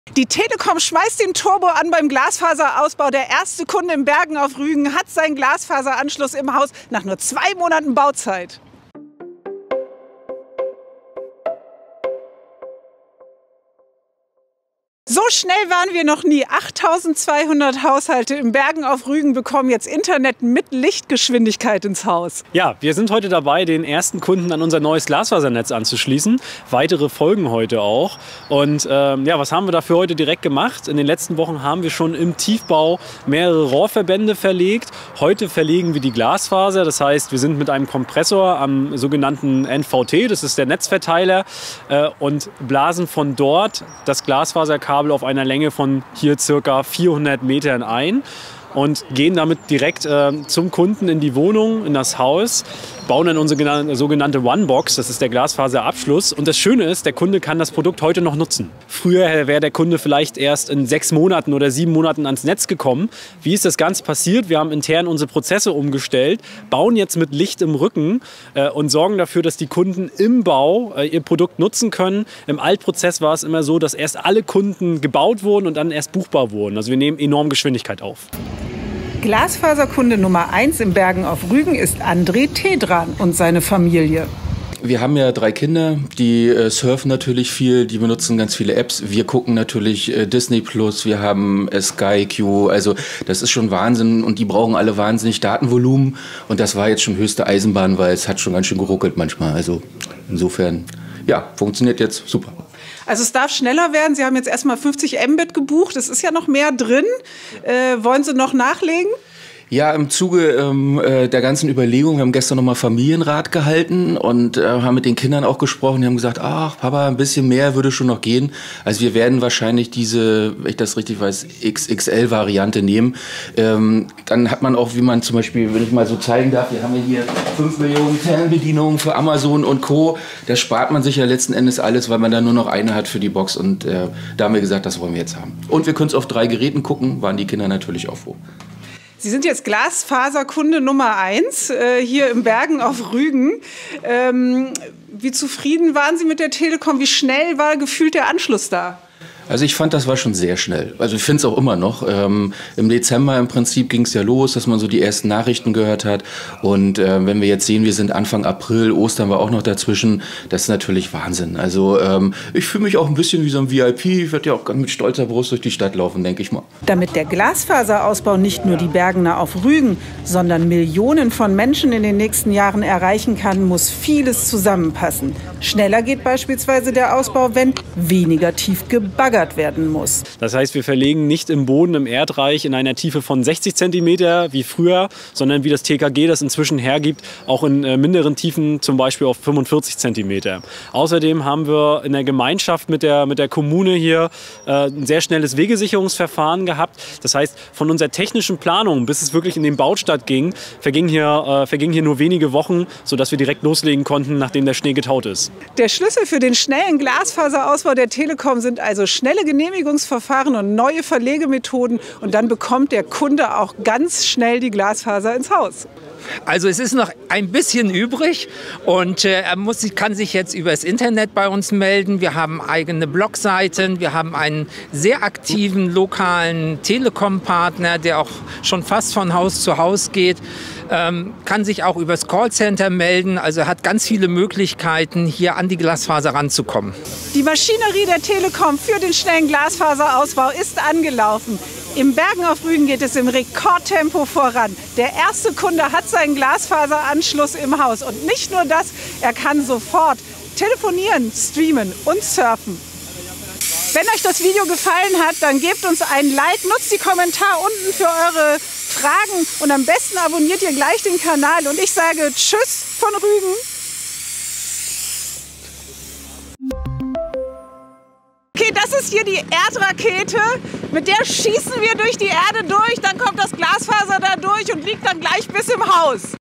Die Telekom schmeißt den Turbo an beim Glasfaserausbau. Der erste Kunde in Bergen auf Rügen hat seinen Glasfaseranschluss im Haus nach nur 2 Monaten Bauzeit. So schnell waren wir noch nie. 8200 Haushalte in Bergen auf Rügen bekommen jetzt Internet mit Lichtgeschwindigkeit ins Haus. Ja, wir sind heute dabei, den ersten Kunden an unser neues Glasfasernetz anzuschließen. Weitere folgen heute auch. Und ja, was haben wir dafür heute direkt gemacht? In den letzten Wochen haben wir schon im Tiefbau mehrere Rohrverbände verlegt. Heute verlegen wir die Glasfaser. Das heißt, wir sind mit einem Kompressor am sogenannten NVT, das ist der Netzverteiler, und blasen von dort das Glasfaserkabel auf einer Länge von hier ca. 400 Metern ein und gehen damit direkt zum Kunden in die Wohnung, in das Haus, bauen dann unsere sogenannte One-Box, das ist der Glasfaserabschluss. Und das Schöne ist, der Kunde kann das Produkt heute noch nutzen. Früher wäre der Kunde vielleicht erst in 6 Monaten oder 7 Monaten ans Netz gekommen. Wie ist das Ganze passiert? Wir haben intern unsere Prozesse umgestellt, bauen jetzt mit Licht im Rücken und sorgen dafür, dass die Kunden im Bau ihr Produkt nutzen können. Im Altprozess war es immer so, dass erst alle Kunden gebaut wurden und dann erst buchbar wurden. Also wir nehmen enorm Geschwindigkeit auf. Glasfaserkunde Nummer 1 in Bergen auf Rügen ist André Tedran und seine Familie. Wir haben ja 3 Kinder, die surfen natürlich viel, die benutzen ganz viele Apps. Wir gucken natürlich Disney Plus, wir haben Sky Q, also das ist schon Wahnsinn und die brauchen alle wahnsinnig Datenvolumen und das war jetzt schon höchste Eisenbahn, weil es hat schon ganz schön geruckelt manchmal. Also insofern, ja, funktioniert jetzt super. Also es darf schneller werden. Sie haben jetzt erstmal 50 Mbit gebucht. Es ist ja noch mehr drin. Wollen Sie noch nachlegen? Ja, im Zuge der ganzen Überlegung, wir haben gestern nochmal Familienrat gehalten und haben mit den Kindern auch gesprochen. Die haben gesagt, ach Papa, ein bisschen mehr würde schon noch gehen. Also wir werden wahrscheinlich diese, wenn ich das richtig weiß, XXL-Variante nehmen. Dann hat man auch, wie man zum Beispiel, wenn ich mal so zeigen darf, wir haben ja hier 5 Millionen Fernbedienungen für Amazon und Co. Da spart man sich ja letzten Endes alles, weil man dann nur noch eine hat für die Box. Und da haben wir gesagt, das wollen wir jetzt haben. Und wir können es auf 3 Geräten gucken, waren die Kinder natürlich auch froh. Sie sind jetzt Glasfaserkunde Nummer 1 hier in Bergen auf Rügen. Wie zufrieden waren Sie mit der Telekom? Wie schnell war gefühlt der Anschluss da? Also ich fand, das war schon sehr schnell. Also ich finde es auch immer noch. Im Dezember im Prinzip ging es ja los, dass man so die ersten Nachrichten gehört hat. Und wenn wir jetzt sehen, wir sind Anfang April, Ostern war auch noch dazwischen, das ist natürlich Wahnsinn. Also ich fühle mich auch ein bisschen wie so ein VIP. Ich werde ja auch mit stolzer Brust durch die Stadt laufen, denke ich mal. Damit der Glasfaserausbau nicht nur die Bergener auf Rügen, sondern Millionen von Menschen in den nächsten Jahren erreichen kann, muss vieles zusammenpassen. Schneller geht beispielsweise der Ausbau, wenn weniger tief gebaggert werden muss. Das heißt, wir verlegen nicht im Boden im Erdreich in einer Tiefe von 60 cm wie früher, sondern wie das TKG das inzwischen hergibt, auch in minderen Tiefen, zum Beispiel auf 45 cm. Außerdem haben wir in der Gemeinschaft mit der Kommune hier ein sehr schnelles Wegesicherungsverfahren gehabt. Das heißt, von unserer technischen Planung, bis es wirklich in den Baustart ging, vergingen hier nur wenige Wochen, sodass wir direkt loslegen konnten, nachdem der Schnee getaut ist. Der Schlüssel für den schnellen Glasfaserausbau der Telekom sind also schnelle Genehmigungsverfahren und neue Verlegemethoden. Und dann bekommt der Kunde auch ganz schnell die Glasfaser ins Haus. Also es ist noch ein bisschen übrig und kann sich jetzt über das Internet bei uns melden. Wir haben eigene Blogseiten, wir haben einen sehr aktiven lokalen Telekom-Partner, der auch schon fast von Haus zu Haus geht. Kann sich auch über das Callcenter melden, also hat ganz viele Möglichkeiten, hier an die Glasfaser ranzukommen. Die Maschinerie der Telekom für den schnellen Glasfaserausbau ist angelaufen. Im Bergen auf Rügen geht es im Rekordtempo voran. Der erste Kunde hat seinen Glasfaseranschluss im Haus. Und nicht nur das, er kann sofort telefonieren, streamen und surfen. Wenn euch das Video gefallen hat, dann gebt uns ein Like, nutzt die Kommentare unten für eure Fragen und am besten abonniert ihr gleich den Kanal. Und ich sage Tschüss von Rügen. Okay, das ist hier die Erdrakete, mit der schießen wir durch die Erde durch, dann kommt das Glasfaser da durch und liegt dann gleich bis im Haus.